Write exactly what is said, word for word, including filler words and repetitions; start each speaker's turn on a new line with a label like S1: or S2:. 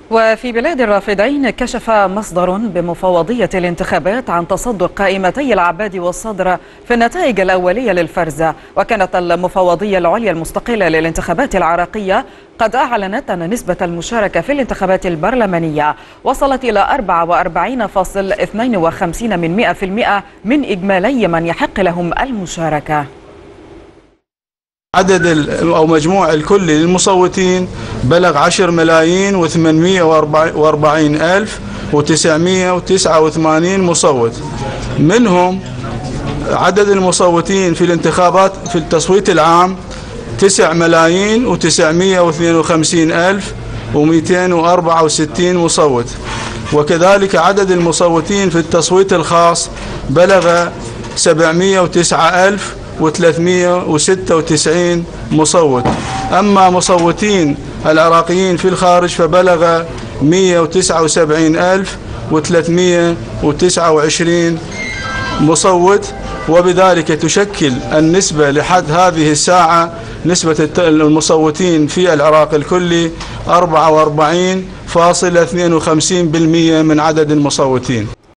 S1: وفي بلاد الرافدين كشف مصدر بمفوضية الانتخابات عن تصدر قائمتي العباد والصدر في النتائج الأولية للفرز. وكانت المفوضية العليا المستقلة للانتخابات العراقية قد أعلنت أن نسبة المشاركة في الانتخابات البرلمانية وصلت إلى أربعة وأربعين فاصلة اثنين وخمسين من مئة بالمئة من إجمالي من يحق لهم المشاركة.
S2: عدد أو مجموع الكلي للمصوتين بلغ عشرة ملايين وثمانمئة وأربعين ألف وتسعمئة وتسعة وثمانين مصوت. منهم عدد المصوتين في الانتخابات في التصويت العام تسعة ملايين وتسعمئة واثنين وخمسين ألف ومئتين وأربعة وستين مصوت. وكذلك عدد المصوتين في التصويت الخاص بلغ سبعمئة وتسعة ألف وثلاثمئة وستة وتسعين مصوت. أما مصوتين العراقيين في الخارج فبلغ مئة وتسعة وسبعين ألف وثلاثمئة وتسعة وعشرين مصوت. وبذلك تشكل النسبة لحد هذه الساعة نسبة المصوتين في العراق الكلي أربعة وأربعين فاصلة اثنين وخمسين بالمئة من عدد المصوتين.